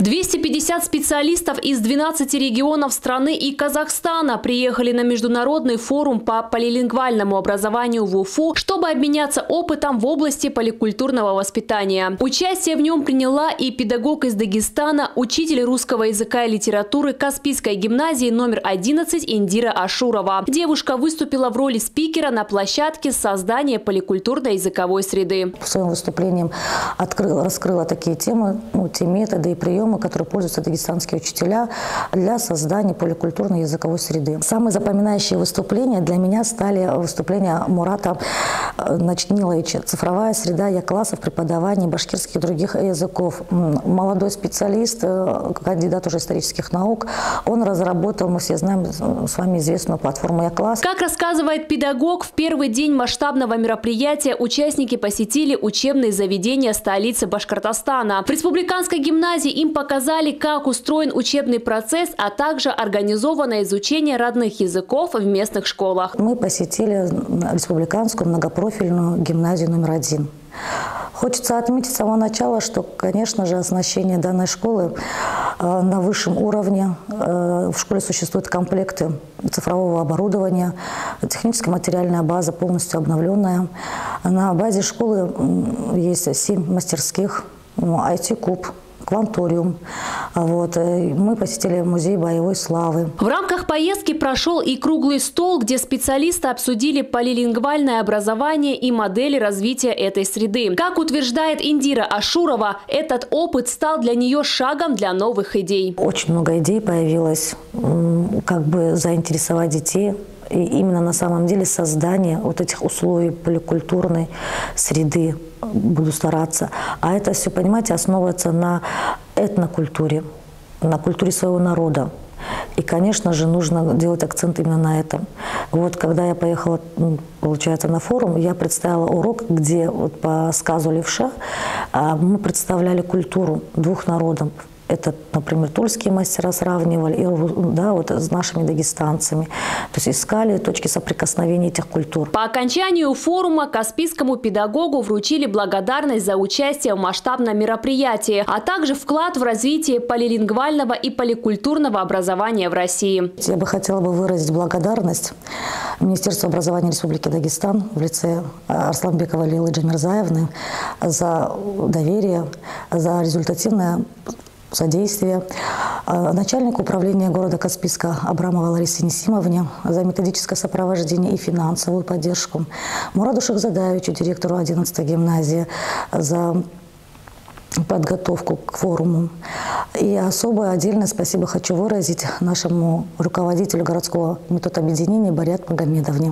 250 специалистов из 12 регионов страны и Казахстана приехали на международный форум по полилингвальному образованию в Уфу, чтобы обменяться опытом в области поликультурного воспитания. Участие в нем приняла и педагог из Дагестана, учитель русского языка и литературы Каспийской гимназии номер 11 Индира Ашурова. Девушка выступила в роли спикера на площадке создания поликультурной языковой среды. Своим выступлением раскрыла такие темы, те методы и приемы, которые пользуются дагестанские учителя для создания поликультурной языковой среды. Самые запоминающие выступления для меня стали выступления Мурата Начниловича. Цифровая среда Я-классов преподавания башкирских и других языков. Молодой специалист, кандидат уже исторических наук, он разработал, мы все знаем с вами известную платформу Я-класс. Как рассказывает педагог, в первый день масштабного мероприятия участники посетили учебные заведения столицы Башкортостана. В республиканской гимназии им показали, как устроен учебный процесс, а также организованное изучение родных языков в местных школах. Мы посетили республиканскую многопрофильную гимназию номер 1. Хочется отметить с самого начала, что, конечно же, оснащение данной школы на высшем уровне. В школе существуют комплекты цифрового оборудования, техническая материальная база полностью обновленная. На базе школы есть 7 мастерских, IT-клуб, кванториум. Мы посетили музей боевой славы. В рамках поездки прошел и круглый стол, где специалисты обсудили полилингвальное образование и модели развития этой среды. Как утверждает Индира Ашурова, этот опыт стал для нее шагом для новых идей. Очень много идей появилось, как бы заинтересовать детей. И именно на самом деле создание вот этих условий поликультурной среды буду стараться. А это все, понимаете, основывается на этнокультуре, на культуре своего народа. И, конечно же, нужно делать акцент именно на этом. Вот когда я поехала, получается, на форум, я представила урок, где вот по сказу Левша мы представляли культуру двух народов. Это, например, тульские мастера сравнивали, с нашими дагестанцами. То есть искали точки соприкосновения этих культур. По окончанию форума каспийскому педагогу вручили благодарность за участие в масштабном мероприятии, а также вклад в развитие полилингвального и поликультурного образования в России. Я бы хотела выразить благодарность Министерству образования Республики Дагестан в лице Арсланбековой Лейлы Джамирзаевны за доверие, за результативное содействие, начальнику управления города Каспийска Абрамовой Ларисе Несимовне за методическое сопровождение и финансовую поддержку, Мураду Шахзадаевичу, директору 11-й гимназии, за подготовку к форуму. И особое отдельное спасибо хочу выразить нашему руководителю городского методобъединения Бариат Магомедовне.